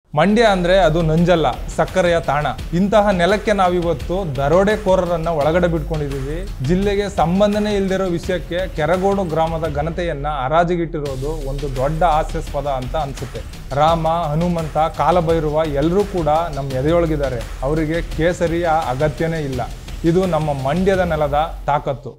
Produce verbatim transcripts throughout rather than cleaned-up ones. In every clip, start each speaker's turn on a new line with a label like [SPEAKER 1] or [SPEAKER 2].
[SPEAKER 1] ಮಂಡ್ಯ ಅಂದ್ರೆ ಅದು ನಂಜಲ್ಲ, ಸಕ್ಕರೆಯ ತಾಣ. ಇಂತಹ ನೆಲಕ್ಕೆ ನಾವಿವತ್ತು ದರೋಡೆಕೋರರನ್ನ ಒಳಗಡೆ ಬಿಟ್ಕೊಂಡಿದ್ದೀವಿ. ಜಿಲ್ಲೆಗೆ ಸಂಬಂಧನೇ ಇಲ್ದಿರೋ ವಿಷಯಕ್ಕೆ ಕೆರಗೋಡು ಗ್ರಾಮದ ಘನತೆಯನ್ನ ಹರಾಜಿಗಿಟ್ಟಿರೋದು ಒಂದು ದೊಡ್ಡ ಹಾಸ್ಯಾಸ್ಪದ ಅಂತ ಅನ್ಸುತ್ತೆ. ರಾಮ, ಹನುಮಂತ, ಕಾಲಭೈರವ ಎಲ್ಲರೂ ಕೂಡ ನಮ್ಮ ಎದೆಯೊಳಗಿದ್ದಾರೆ. ಅವರಿಗೆ ಕೇಸರಿಯ ಅಗತ್ಯನೇ ಇಲ್ಲ. ಇದು ನಮ್ಮ ಮಂಡ್ಯದ ನೆಲದ ತಾಕತ್ತು.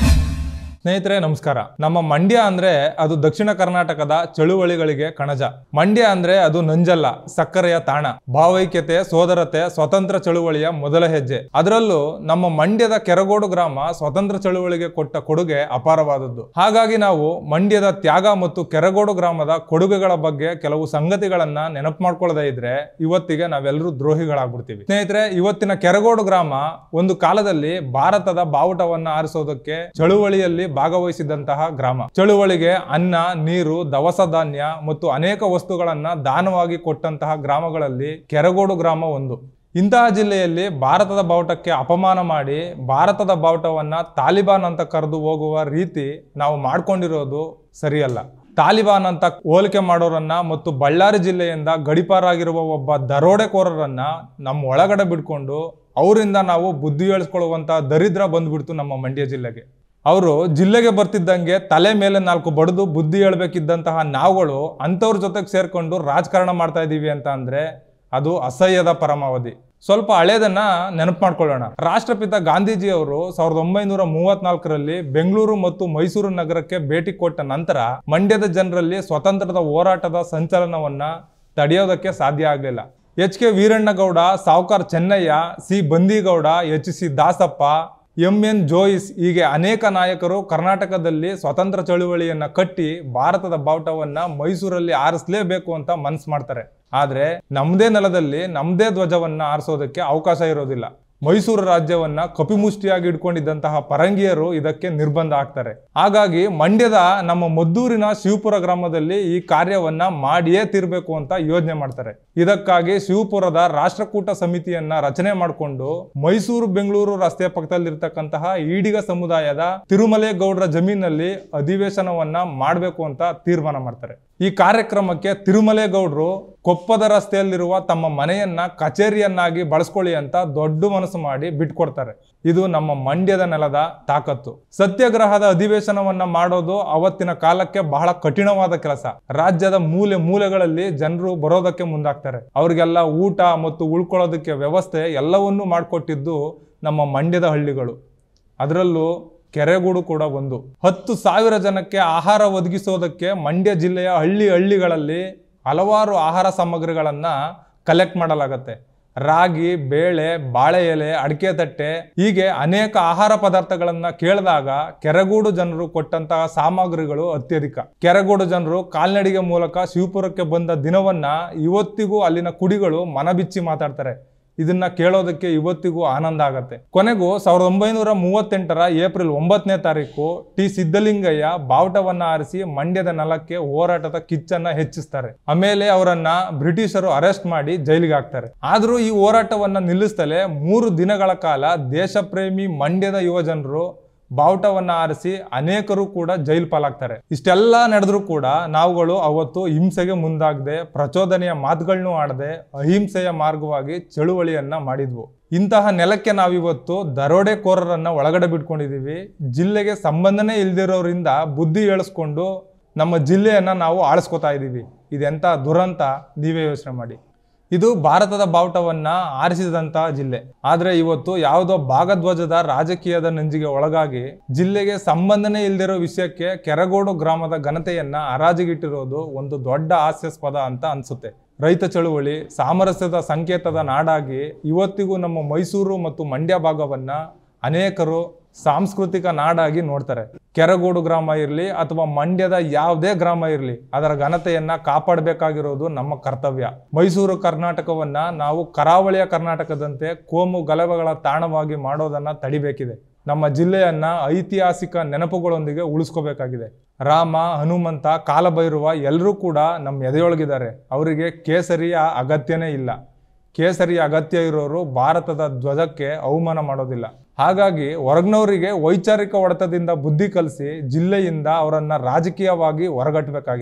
[SPEAKER 1] ಸ್ನೇಹಿತರೆ ನಮಸ್ಕಾರ. ನಮ್ಮ ಮಂಡ್ಯ ಅಂದ್ರೆ ಅದು ದಕ್ಷಿಣ ಕರ್ನಾಟಕದ ಚಳುವಳಿಗಳಿಗೆ ಕಣಜ. ಮಂಡ್ಯ ಅಂದ್ರೆ ಅದು ನಂಜಲ್ಲ, ಸಕ್ಕರೆಯ ತಾಣ. ಭಾವೈಕ್ಯತೆ, ಸೋದರತೆ, ಸ್ವತಂತ್ರ ಚಳುವಳಿಯ ಮೊದಲ ಹೆಜ್ಜೆ. ಅದರಲ್ಲೂ ನಮ್ಮ ಮಂಡ್ಯದ ಕೆರಗೋಡು ಗ್ರಾಮ ಸ್ವತಂತ್ರ ಚಳುವಳಿಗೆ ಕೊಟ್ಟ ಕೊಡುಗೆ ಅಪಾರವಾದದ್ದು. ಹಾಗಾಗಿ ನಾವು ಮಂಡ್ಯದ ತ್ಯಾಗ ಮತ್ತು ಕೆರಗೋಡು ಗ್ರಾಮದ ಕೊಡುಗೆಗಳ ಬಗ್ಗೆ ಕೆಲವು ಸಂಗತಿಗಳನ್ನ ನೆನಪು ಮಾಡ್ಕೊಳ್ಳದೆ ಇದ್ರೆ ಇವತ್ತಿಗೆ ನಾವೆಲ್ಲರೂ ದ್ರೋಹಿಗಳಾಗ್ಬಿಡ್ತೀವಿ. ಸ್ನೇಹಿತರೆ, ಇವತ್ತಿನ ಕೆರಗೋಡು ಗ್ರಾಮ ಒಂದು ಕಾಲದಲ್ಲಿ ಭಾರತದ ಬಾವುಟವನ್ನ ಆರಿಸೋದಕ್ಕೆ ಚಳುವಳಿಯಲ್ಲಿ ಭಾಗವಹಿಸಿದಂತಹ ಗ್ರಾಮ. ಚಳುವಳಿಗೆ ಅನ್ನ, ನೀರು, ದವಸ ಧಾನ್ಯ ಮತ್ತು ಅನೇಕ ವಸ್ತುಗಳನ್ನ ದಾನವಾಗಿ ಕೊಟ್ಟಂತಹ ಗ್ರಾಮಗಳಲ್ಲಿ ಕೆರಗೋಡು ಗ್ರಾಮ ಒಂದು. ಇಂತಹ ಜಿಲ್ಲೆಯಲ್ಲಿ ಭಾರತದ ಬಾವುಟಕ್ಕೆ ಅಪಮಾನ ಮಾಡಿ ಭಾರತದ ಬಾವುಟವನ್ನ ತಾಲಿಬಾನ್ ಅಂತ ಕರೆದು ಹೋಗುವ ರೀತಿ ನಾವು ಮಾಡ್ಕೊಂಡಿರೋದು ಸರಿಯಲ್ಲ. ತಾಲಿಬಾನ್ ಅಂತ ಹೋಲಿಕೆ ಮಾಡೋರನ್ನ ಮತ್ತು ಬಳ್ಳಾರಿ ಜಿಲ್ಲೆಯಿಂದ ಗಡಿಪಾರಾಗಿರುವ ಒಬ್ಬ ದರೋಡೆಕೋರರನ್ನ ನಮ್ಮ ಒಳಗಡೆ ಬಿಟ್ಕೊಂಡು ಅವರಿಂದ ನಾವು ಬುದ್ಧಿ ಹೇಳಿಸ್ಕೊಳ್ಳುವಂತಹ ದರಿದ್ರ ಬಂದ್ಬಿಡ್ತು ನಮ್ಮ ಮಂಡ್ಯ ಜಿಲ್ಲೆಗೆ. ಅವರು ಜಿಲ್ಲೆಗೆ ಬರ್ತಿದ್ದಂಗೆ ತಲೆ ಮೇಲೆ ನಾಲ್ಕು ಬಡಿದು ಬುದ್ಧಿ ಹೇಳ್ಬೇಕಿದ್ದಂತಹ ನಾವುಗಳು ಅಂಥವ್ರ ಜೊತೆಗೆ ಸೇರ್ಕೊಂಡು ರಾಜಕಾರಣ ಮಾಡ್ತಾ ಇದ್ದೀವಿ ಅಂತ ಅಂದ್ರೆ ಅದು ಅಸಹ್ಯದ ಪರಮಾವಧಿ. ಸ್ವಲ್ಪ ಹಳೇದನ್ನ ನೆನಪು ಮಾಡ್ಕೊಳ್ಳೋಣ. ರಾಷ್ಟ್ರಪಿತ ಗಾಂಧೀಜಿ ಅವರು ಸಾವಿರದ ಒಂಬೈನೂರ ಮೂವತ್ನಾಲ್ಕರಲ್ಲಿ ಬೆಂಗಳೂರು ಮತ್ತು ಮೈಸೂರು ನಗರಕ್ಕೆ ಭೇಟಿ ಕೊಟ್ಟ ನಂತರ ಮಂಡ್ಯದ ಜನರಲ್ಲಿ ಸ್ವತಂತ್ರದ ಹೋರಾಟದ ಸಂಚಲನವನ್ನ ತಡೆಯೋದಕ್ಕೆ ಸಾಧ್ಯ ಆಗಲಿಲ್ಲ. H K Veerannagowda, Savukar Channaiah, C Bandigowda, H C Dasappa, M N Jois ಹೀಗೆ ಅನೇಕ ನಾಯಕರು ಕರ್ನಾಟಕದಲ್ಲಿ ಸ್ವತಂತ್ರ ಚಳುವಳಿಯನ್ನ ಕಟ್ಟಿ ಭಾರತದ ಬಾವುಟವನ್ನ ಮೈಸೂರಲ್ಲಿ ಆರಿಸಲೇಬೇಕು ಅಂತ ಮನ್ಸು ಮಾಡ್ತಾರೆ. ಆದ್ರೆ ನಮ್ದೇ ನೆಲದಲ್ಲಿ ನಮ್ದೇ ಧ್ವಜವನ್ನ ಆರಿಸೋದಕ್ಕೆ ಅವಕಾಶ ಇರೋದಿಲ್ಲ. ಮೈಸೂರು ರಾಜ್ಯವನ್ನ ಕಪಿಮುಷ್ಟಿಯಾಗಿ ಇಟ್ಕೊಂಡಿದ್ದಂತಹ ಪರಂಗಿಯರು ಇದಕ್ಕೆ ನಿರ್ಬಂಧ ಆಗ್ತಾರೆ. ಹಾಗಾಗಿ ಮಂಡ್ಯದ ನಮ್ಮ ಮದ್ದೂರಿನ ಶಿವಪುರ ಗ್ರಾಮದಲ್ಲಿ ಈ ಕಾರ್ಯವನ್ನ ಮಾಡಿಯೇ ತೀರ್ಬೇಕು ಅಂತ ಯೋಜನೆ ಮಾಡ್ತಾರೆ. ಇದಕ್ಕಾಗಿ ಶಿವಪುರದ ರಾಷ್ಟ್ರಕೂಟ ಸಮಿತಿಯನ್ನ ರಚನೆ ಮಾಡಿಕೊಂಡು ಮೈಸೂರು ಬೆಂಗಳೂರು ರಸ್ತೆಯ ಪಕ್ಕದಲ್ಲಿರ್ತಕ್ಕಂತಹ ಈಡಿಗ ಸಮುದಾಯದ ತಿರುಮಲೇಗೌಡರ ಜಮೀನಲ್ಲಿ ಅಧಿವೇಶನವನ್ನ ಮಾಡಬೇಕು ಅಂತ ತೀರ್ಮಾನ ಮಾಡ್ತಾರೆ. ಈ ಕಾರ್ಯಕ್ರಮಕ್ಕೆ ತಿರುಮಲೇಗೌಡರು ಕೊಪ್ಪದ ರಸ್ತೆಯಲ್ಲಿರುವ ತಮ್ಮ ಮನೆಯನ್ನ ಕಚೇರಿಯನ್ನಾಗಿ ಬಳಸ್ಕೊಳ್ಳಿ ಅಂತ ದೊಡ್ಡ ಮನಸ್ಸು ಮಾಡಿ ಬಿಟ್ಕೊಡ್ತಾರೆ. ಇದು ನಮ್ಮ ಮಂಡ್ಯದ ನೆಲದ ತಾಕತ್ತು. ಸತ್ಯಾಗ್ರಹದ ಅಧಿವೇಶನವನ್ನ ಮಾಡೋದು ಅವತ್ತಿನ ಕಾಲಕ್ಕೆ ಬಹಳ ಕಠಿಣವಾದ ಕೆಲಸ. ರಾಜ್ಯದ ಮೂಲೆ ಮೂಲೆಗಳಲ್ಲಿ ಜನರು ಬರೋದಕ್ಕೆ ಮುಂದಾಗ್ತಾರೆ. ಅವ್ರಿಗೆಲ್ಲ ಊಟ ಮತ್ತು ಉಳ್ಕೊಳ್ಳೋದಕ್ಕೆ ವ್ಯವಸ್ಥೆ ಎಲ್ಲವನ್ನೂ ಮಾಡಿಕೊಟ್ಟಿದ್ದು ನಮ್ಮ ಮಂಡ್ಯದ ಹಳ್ಳಿಗಳು. ಅದರಲ್ಲೂ ಕೆರಗೋಡು ಕೂಡ ಒಂದು. ಹತ್ತು ಸಾವಿರ ಜನಕ್ಕೆ ಆಹಾರ ಒದಗಿಸೋದಕ್ಕೆ ಮಂಡ್ಯ ಜಿಲ್ಲೆಯ ಹಳ್ಳಿ ಹಳ್ಳಿಗಳಲ್ಲಿ ಹಲವಾರು ಆಹಾರ ಸಾಮಗ್ರಿಗಳನ್ನ ಕಲೆಕ್ಟ್ ಮಾಡಲಾಗತ್ತೆ. ರಾಗಿ, ಬೇಳೆ, ಬಾಳೆ ಎಲೆ, ಅಡಿಕೆ ತಟ್ಟೆ ಹೀಗೆ ಅನೇಕ ಆಹಾರ ಪದಾರ್ಥಗಳನ್ನ ಕೇಳಿದಾಗ ಕೆರಗೋಡು ಜನರು ಕೊಟ್ಟಂತಹ ಸಾಮಗ್ರಿಗಳು ಅತ್ಯಧಿಕ. ಕೆರಗೋಡು ಜನರು ಕಾಲ್ನಡಿಗೆ ಮೂಲಕ ಶಿವಪುರಕ್ಕೆ ಬಂದ ದಿನವನ್ನ ಇವತ್ತಿಗೂ ಅಲ್ಲಿನ ಕುಡಿಗಳು ಮನಬಿಚ್ಚಿ ಮಾತಾಡ್ತಾರೆ. ಇದನ್ನ ಕೇಳೋದಕ್ಕೆ ಇವತ್ತಿಗೂ ಆನಂದ ಆಗತ್ತೆ. ಕೊನೆಗೂ ಸಾವಿರದ ಒಂಬೈನೂರ ಮೂವತ್ತೆಂಟರ ಏಪ್ರಿಲ್ ಒಂಬತ್ತನೇ ತಾರೀಕು ಟಿ ಸಿದ್ದಲಿಂಗಯ್ಯ ಬಾವುಟವನ್ನ ಆರಿಸಿ ಮಂಡ್ಯದ ನೆಲಕ್ಕೆ ಹೋರಾಟದ ಕಿಚ್ಚನ್ನ ಹೆಚ್ಚಿಸ್ತಾರೆ. ಆಮೇಲೆ ಅವರನ್ನ ಬ್ರಿಟಿಷರು ಅರೆಸ್ಟ್ ಮಾಡಿ ಜೈಲಿಗೆ ಹಾಕ್ತಾರೆ. ಆದ್ರೂ ಈ ಹೋರಾಟವನ್ನ ನಿಲ್ಲಿಸ್ತಲೇ ಮೂರು ದಿನಗಳ ಕಾಲ ದೇಶ ಪ್ರೇಮಿ ಮಂಡ್ಯದ ಯುವ ಜನರು ಬಾವುಟವನ್ನ ಆರಿಸಿ ಅನೇಕರು ಕೂಡ ಜೈಲು ಪಾಲಾಗ್ತಾರೆ. ಇಷ್ಟೆಲ್ಲ ನಡೆದ್ರೂ ಕೂಡ ನಾವುಗಳು ಅವತ್ತು ಹಿಂಸೆಗೆ ಮುಂದಾಗದೆ, ಪ್ರಚೋದನೆಯ ಮಾತುಗಳನ್ನು ಆಡದೆ ಅಹಿಂಸೆಯ ಮಾರ್ಗವಾಗಿ ಚಳುವಳಿಯನ್ನ ಮಾಡಿದ್ವು. ಇಂತಹ ನೆಲಕ್ಕೆ ನಾವಿವತ್ತು ದರೋಡೆಕೋರರನ್ನ ಒಳಗಡೆ ಬಿಟ್ಕೊಂಡಿದೀವಿ. ಜಿಲ್ಲೆಗೆ ಸಂಬಂಧನೇ ಇಲ್ದಿರೋರಿಂದ ಬುದ್ಧಿ ಹೇಳಿಸ್ಕೊಂಡು ನಮ್ಮ ಜಿಲ್ಲೆಯನ್ನ ನಾವು ಆಳಿಸ್ಕೊತಾ ಇದ್ದೀವಿ. ಇದೆಂತ ದುರಂತ, ನೀವೇ ಯೋಚನೆ ಮಾಡಿ. ಇದು ಭಾರತದ ಬಾವುಟವನ್ನ ಆರಿಸಿದಂತಹ ಜಿಲ್ಲೆ. ಆದ್ರೆ ಇವತ್ತು ಯಾವುದೋ ಭಾಗಧ್ವಜದ ರಾಜಕೀಯದ ನಂಜಿಗೆ ಒಳಗಾಗಿ ಜಿಲ್ಲೆಗೆ ಸಂಬಂಧನೇ ಇಲ್ದಿರೋ ವಿಷಯಕ್ಕೆ ಕೆರಗೋಡು ಗ್ರಾಮದ ಘನತೆಯನ್ನ ಹರಾಜಿಗಿಟ್ಟಿರೋದು ಒಂದು ದೊಡ್ಡ ಹಾಸ್ಯಾಸ್ಪದ ಅಂತ ಅನ್ಸುತ್ತೆ. ರೈತ ಚಳುವಳಿ ಸಾಮರಸ್ಯದ ಸಂಕೇತದ ನಾಡಾಗಿ ಇವತ್ತಿಗೂ ನಮ್ಮ ಮೈಸೂರು ಮತ್ತು ಮಂಡ್ಯ ಭಾಗವನ್ನ ಅನೇಕರು ಸಾಂಸ್ಕೃತಿಕ ನಾಡಾಗಿ ನೋಡ್ತಾರೆ. ಕೆರಗೋಡು ಗ್ರಾಮ ಇರಲಿ ಅಥವಾ ಮಂಡ್ಯದ ಯಾವುದೇ ಗ್ರಾಮ ಇರಲಿ, ಅದರ ಘನತೆಯನ್ನ ಕಾಪಾಡಬೇಕಾಗಿರೋದು ನಮ್ಮ ಕರ್ತವ್ಯ. ಮೈಸೂರು ಕರ್ನಾಟಕವನ್ನ ನಾವು ಕರಾವಳಿಯ ಕರ್ನಾಟಕದಂತೆ ಕೋಮು ಗಲಭೆಗಳ ತಾಣವಾಗಿ ಮಾಡೋದನ್ನ ತಡಿಬೇಕಿದೆ. ನಮ್ಮ ಜಿಲ್ಲೆಯನ್ನ ಐತಿಹಾಸಿಕ ನೆನಪುಗಳೊಂದಿಗೆ ಉಳಿಸ್ಕೋಬೇಕಾಗಿದೆ. ರಾಮ, ಹನುಮಂತ, ಕಾಲಭೈರವ ಎಲ್ಲರೂ ಕೂಡ ನಮ್ಮ ಎದೆಯೊಳಗಿದ್ದಾರೆ. ಅವರಿಗೆ ಕೇಸರಿಯ ಅಗತ್ಯನೇ ಇಲ್ಲ. ಕೇಸರಿ ಅಗತ್ಯ ಇರೋರು ಭಾರತದ ಧ್ವಜಕ್ಕೆ ಅವಮಾನ ಮಾಡೋದಿಲ್ಲ. ಹಾಗಾಗಿ ಹೊರಗ್ನವರಿಗೆ ವೈಚಾರಿಕ ಹೊಡೆತದಿಂದ ಬುದ್ಧಿ ಕಲಿಸಿ ಜಿಲ್ಲೆಯಿಂದ ಅವರನ್ನ ರಾಜಕೀಯವಾಗಿ ಹೊರಗಟ್ಟಬೇಕಾಗಿದೆ.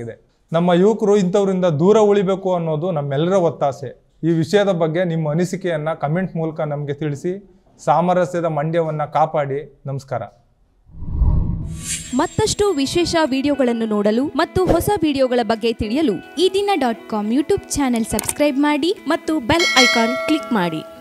[SPEAKER 1] ನಮ್ಮ ಯುವಕರು ಇಂಥವರಿಂದ ದೂರ ಉಳಿಬೇಕು ಅನ್ನೋದು ನಮ್ಮೆಲ್ಲರ ಒತ್ತಾಸೆ. ಈ ವಿಷಯದ ಬಗ್ಗೆ ನಿಮ್ಮ ಅನಿಸಿಕೆಯನ್ನು ಕಮೆಂಟ್ ಮೂಲಕ ನಮಗೆ ತಿಳಿಸಿ. ಸಾಮರಸ್ಯದ ಮಂಡ್ಯವನ್ನು ಕಾಪಾಡಿ. ನಮಸ್ಕಾರ.
[SPEAKER 2] ಮತ್ತಷ್ಟು ವಿಶೇಷ ವಿಡಿಯೋಗಳನ್ನು ನೋಡಲು ಮತ್ತು ಹೊಸ ವಿಡಿಯೋಗಳ ಬಗ್ಗೆ ತಿಳಿಯಲು Ee Dina dot com YouTube channel subscribe ಮಾಡಿ ಮತ್ತು ಬೆಲ್ ಐಕಾನ್ ಕ್ಲಿಕ್ ಮಾಡಿ.